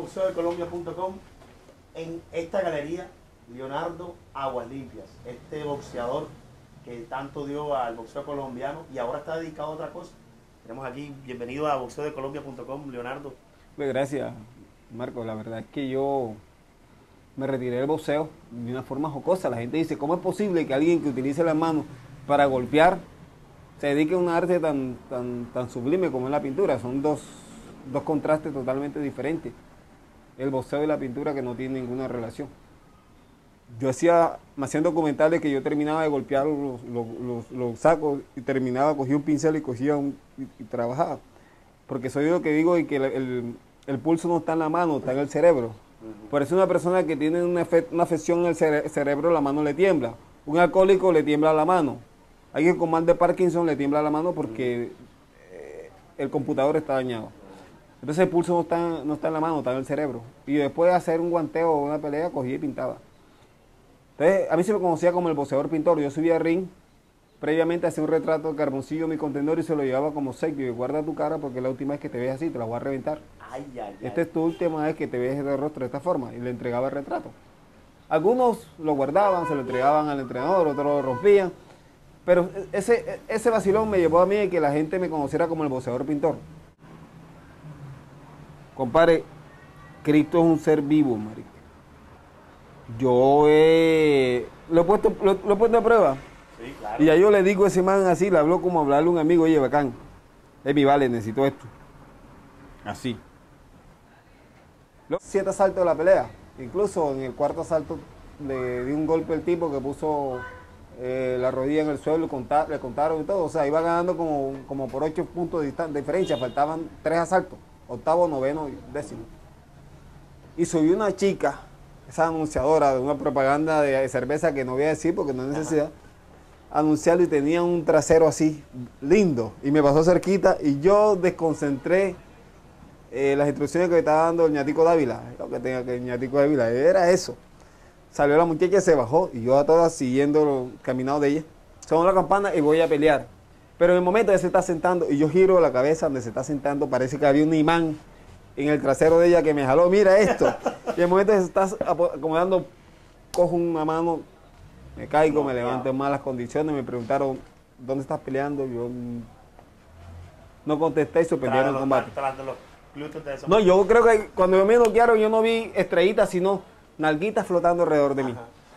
boxeodecolombia.com. En esta galería, Leonardo Aguas Limpias, este boxeador que tanto dio al boxeo colombiano y ahora está dedicado a otra cosa. Tenemos aquí, bienvenido a boxeodecolombia.com, Leonardo. Pues gracias, Marco. La verdad es que yo me retiré del boxeo de una forma jocosa. La gente dice, ¿cómo es posible que alguien que utilice las manos para golpear se dedique a un arte tan sublime como es la pintura? Son dos contrastes totalmente diferentes. El boxeo y la pintura que no tienen ninguna relación. Yo me hacían documentales que yo terminaba de golpear los sacos y cogía un pincel y y trabajaba. Porque soy lo que digo y que el pulso no está en la mano, está en el cerebro. Por eso una persona que tiene una afección en el cerebro, la mano le tiembla. Un alcohólico le tiembla la mano. Alguien con mal de Parkinson le tiembla la mano porque el computador está dañado. Entonces el pulso no está en la mano, está en el cerebro. Y después de hacer un guanteo o una pelea, cogía y pintaba. Entonces a mí se me conocía como el boxeador pintor. Yo subía al ring, previamente hacía un retrato de Carboncillo en mi contenedor y se lo llevaba como obsequio. Y guarda tu cara porque es la última vez que te ves así, te la voy a reventar. Esta es tu última vez que te ves de rostro de esta forma. Y le entregaba el retrato. Algunos lo guardaban, se lo entregaban al entrenador, otros lo rompían. Pero ese vacilón me llevó a mí a que la gente me conociera como el boxeador pintor. Compadre, Cristo es un ser vivo, marica. Yo lo he puesto a prueba. Sí, claro. Y ya yo le digo a ese man así, le hablo como hablarle a un amigo, oye, bacán, mi vale, necesito esto. Así. Los 7 asaltos de la pelea. Incluso en el cuarto asalto le di un golpe al tipo que puso la rodilla en el suelo, le contaron y todo. O sea, iba ganando como por 8 puntos de diferencia. Faltaban 3 asaltos. Octavo, noveno y décimo. Y subió una chica, esa anunciadora de una propaganda de cerveza que no voy a decir porque no hay necesidad, anunciarlo y tenía un trasero así, lindo. Y me pasó cerquita y yo desconcentré las instrucciones que me estaba dando el ñatico Dávila. Lo que tenía que el ñatico Dávila era eso. Salió la muchacha y se bajó y yo a todas siguiendo el caminado de ella. Sonó la campana y voy a pelear. Pero en el momento ella se está sentando y yo giro la cabeza donde se está sentando, parece que había un imán en el trasero de ella que me jaló, mira esto. Y en el momento que se está acomodando, cojo una mano, me caigo, me levanto en malas condiciones, me preguntaron, ¿dónde estás peleando? Yo no contesté y suspendieron el combate. No, yo creo que cuando me noquearon yo no vi estrellitas, sino nalguitas flotando alrededor de mí.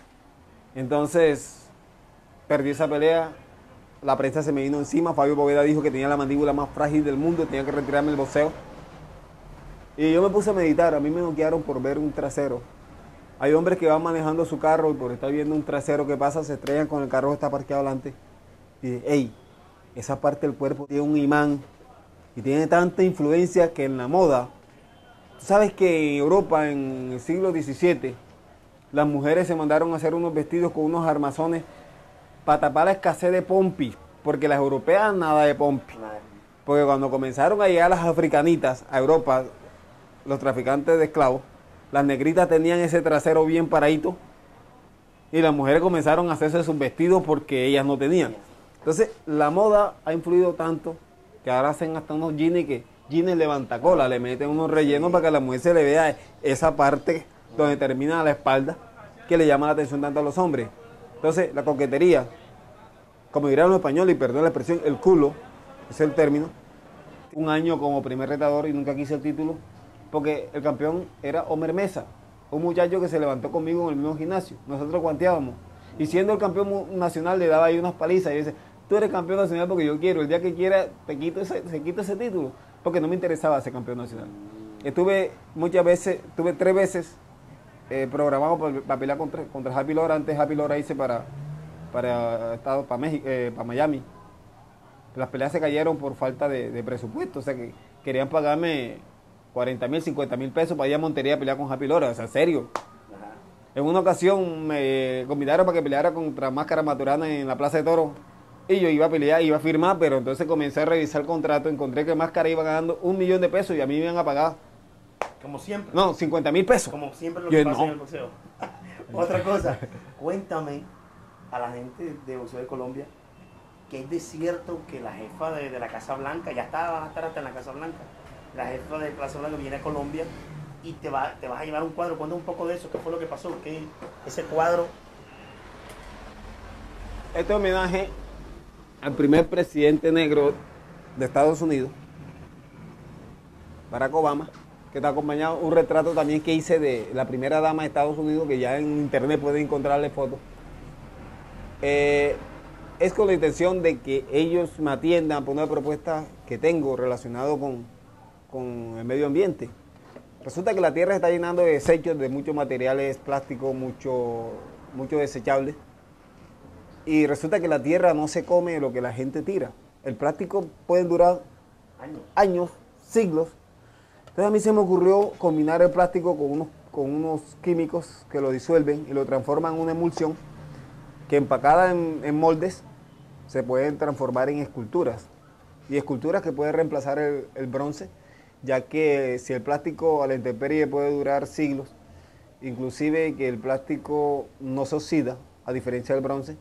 Entonces, perdí esa pelea. La prensa se me vino encima. Fabio Poveda dijo que tenía la mandíbula más frágil del mundo, tenía que retirarme del boxeo. Y yo me puse a meditar. A mí me noquearon por ver un trasero. Hay hombres que van manejando su carro y por estar viendo un trasero que pasa, se estrellan con el carro que está parqueado adelante. Y dicen, hey, esa parte del cuerpo tiene un imán y tiene tanta influencia que en la moda. Tú sabes que en Europa, en el siglo XVII, las mujeres se mandaron a hacer unos vestidos con unos armazones para tapar la escasez de pompis, porque las europeas nada de pompis. Porque cuando comenzaron a llegar las africanitas a Europa, los traficantes de esclavos, las negritas tenían ese trasero bien paradito y las mujeres comenzaron a hacerse sus vestidos porque ellas no tenían. Entonces, la moda ha influido tanto que ahora hacen hasta unos jeans que jeans levantacola, le meten unos rellenos para que a la mujer se le vea esa parte donde termina la espalda que le llama la atención tanto a los hombres. Entonces, la coquetería, como dirían los españoles, y perdón la expresión, el culo, es el término. Un año como primer retador y nunca quise el título, porque el campeón era Homer Mesa, un muchacho que se levantó conmigo en el mismo gimnasio. Nosotros guanteábamos. Y siendo el campeón nacional, le daba ahí unas palizas y dice, tú eres campeón nacional porque yo quiero, el día que quiera se quita ese título, porque no me interesaba ser campeón nacional. Tuve 3 veces programado para pelear contra Happy Lora. Antes Happy Lora hice para México, para Miami. Las peleas se cayeron por falta de presupuesto, o sea que querían pagarme 40,000, 50,000 pesos para ir a Montería a pelear con Happy Lora, o sea, serio. En una ocasión me convidaron para que peleara contra Máscara Maturana en la Plaza de Toros y yo iba a pelear, iba a firmar, pero entonces comencé a revisar el contrato, encontré que Máscara iba ganando 1 millón de pesos y a mí me iban a pagar. Como siempre. No, 50,000 pesos. Como siempre lo que pasa en el boxeo. Otra cosa, cuéntame a la gente de Boxeo de Colombia que es de cierto que la jefa de la Casa Blanca, van a estar hasta en la Casa Blanca, la jefa de Casa Blanca viene a Colombia y te vas a llevar un cuadro. Cuéntame un poco de eso, ¿qué fue lo que pasó? ¿Qué ese cuadro? Este homenaje al primer presidente negro de Estados Unidos, Barack Obama, que está acompañado un retrato también que hice de la primera dama de Estados Unidos, que ya en internet pueden encontrarle fotos. Es con la intención de que ellos me atiendan por una propuesta que tengo relacionado con el medio ambiente. Resulta que la tierra se está llenando de desechos, de muchos materiales plásticos, mucho desechables. Y resulta que la tierra no se come lo que la gente tira. El plástico puede durar años, siglos. Entonces a mí se me ocurrió combinar el plástico con unos químicos que lo disuelven y lo transforman en una emulsión que empacada en moldes se pueden transformar en esculturas. Y esculturas que pueden reemplazar el bronce, ya que si el plástico a la intemperie puede durar siglos, inclusive que el plástico no se oxida, a diferencia del bronce,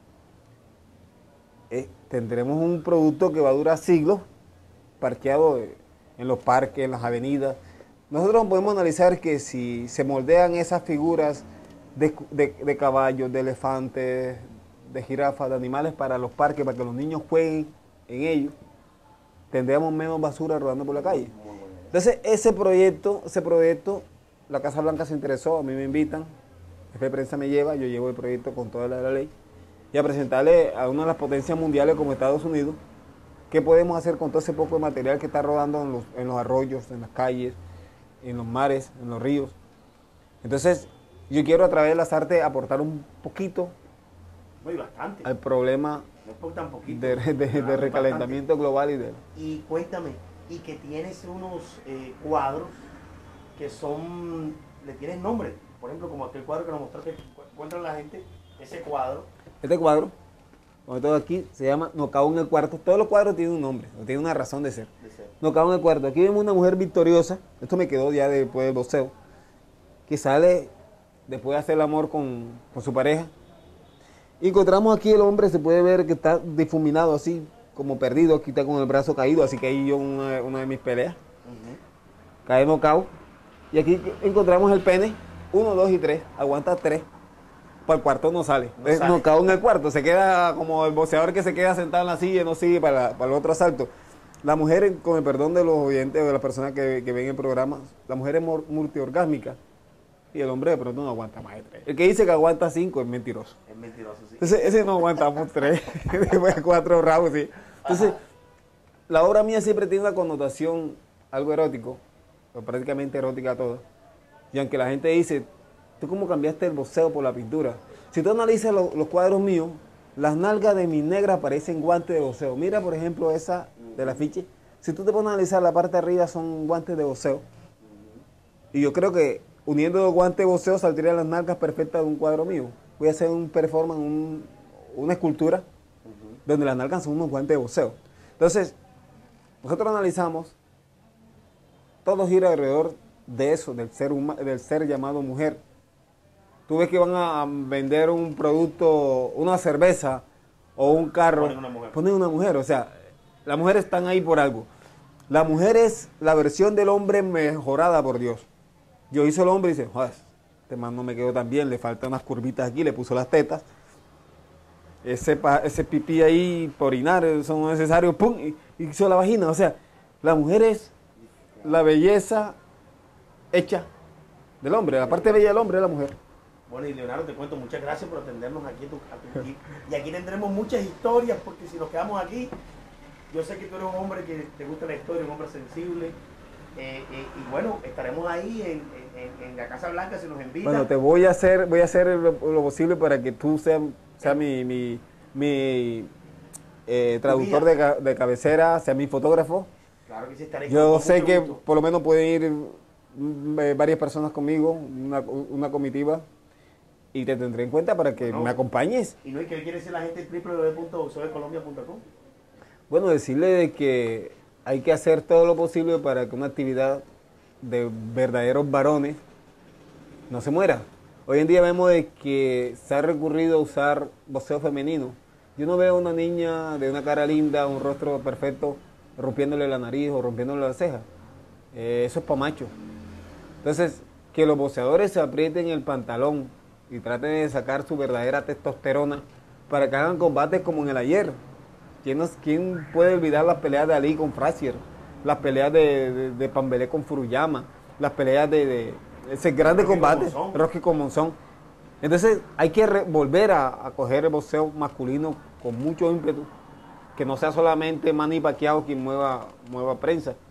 tendremos un producto que va a durar siglos, parqueado en los parques, en las avenidas. Nosotros podemos analizar que si se moldean esas figuras de caballos, de elefantes, de jirafas, de animales para los parques, para que los niños jueguen en ellos, tendríamos menos basura rodando por la calle. Entonces, ese proyecto, la Casa Blanca se interesó, a mí me invitan, el jefe de prensa me lleva, yo llevo el proyecto con toda la ley, y a presentarle a una de las potencias mundiales como Estados Unidos, qué podemos hacer con todo ese poco de material que está rodando en los arroyos, en las calles, en los mares, en los ríos. Entonces, yo quiero a través de las artes aportar un poquito al problema de recalentamiento global y cuéntame, y que tienes unos cuadros que son, le tienes nombre, por ejemplo, como aquel cuadro que nos mostraste, encuentra la gente, ese cuadro. Este cuadro, como todo aquí, se llama Nocao en el cuarto. Todos los cuadros tienen un nombre, tienen una razón de ser. Nocao en el cuarto. Aquí vemos una mujer victoriosa, esto me quedó ya después del boxeo, que sale después de hacer el amor con su pareja. Y encontramos aquí el hombre, se puede ver que está difuminado así, como perdido, aquí está con el brazo caído, así que ahí yo una de mis peleas. Cae nocao. Y aquí encontramos el pene, 1, 2 y 3, aguanta 3. Para el cuarto no sale. Nocao en el cuarto, se queda como el boxeador que se queda sentado en la silla y no sigue para el otro asalto. La mujer, con el perdón de los oyentes o de las personas que ven el programa, la mujer es multiorgásmica. Y el hombre de pronto no aguanta más de 3. El que dice que aguanta 5 es mentiroso. Es mentiroso, sí. Entonces, ese no aguantamos 3, después de 4 rounds, sí. Entonces, la obra mía siempre tiene una connotación algo erótico, o prácticamente erótica toda. Y aunque la gente dice, ¿tú cómo cambiaste el boxeo por la pintura? Si tú analizas los cuadros míos, las nalgas de mi negra parecen guantes de boxeo. Mira, por ejemplo, esa del afiche. Si tú te pones a analizar, la parte de arriba son guantes de boxeo. Y yo creo que uniendo los guantes de boxeo saldrían las nalgas perfectas de un cuadro mío. Voy a hacer un performance, una escultura, donde las nalgas son unos guantes de boxeo. Entonces, nosotros analizamos, todo gira alrededor de eso, del ser llamado mujer. Tú ves que van a vender un producto, una cerveza o un carro, ponen una mujer. O sea, las mujeres están ahí por algo. La mujer es la versión del hombre mejorada por Dios. Yo hice el hombre y dice, joder, este man no me quedó tan bien, le faltan unas curvitas aquí, le puso las tetas. Ese pipí ahí por orinar, eso no es necesario, pum, y hizo la vagina. O sea, la mujer es la belleza hecha del hombre, la parte bella del hombre es la mujer. Bueno, y Leonardo, te cuento, muchas gracias por atendernos aquí y aquí tendremos muchas historias, porque si nos quedamos aquí, yo sé que tú eres un hombre que te gusta la historia, un hombre sensible, y bueno, estaremos ahí en la Casa Blanca si nos invitan. Bueno, voy a hacer lo posible para que tú seas mi traductor de cabecera, sea mi fotógrafo. Claro que sí, estaré. Yo sé que por lo menos pueden ir varias personas conmigo, una comitiva, y te tendré en cuenta para que me acompañes. ¿Y no hay que quiere decir la gente www.boxeodecolombia.com? Bueno, decirle de que hay que hacer todo lo posible para que una actividad de verdaderos varones no se muera. Hoy en día vemos de que se ha recurrido a usar boxeo femenino. Yo no veo a una niña de una cara linda, un rostro perfecto, rompiéndole la nariz o rompiéndole la ceja. Eso es para macho. Entonces, que los boxeadores se aprieten el pantalón y traten de sacar su verdadera testosterona para que hagan combates como en el ayer. ¿Quién puede olvidar las peleas de Ali con Frazier? Las peleas de Pambelé con Furuyama, las peleas de ese grande combate, Rocky con Monzón. Entonces hay que volver a coger el boxeo masculino con mucho ímpetu, que no sea solamente Manny Pacquiao quien mueva prensa,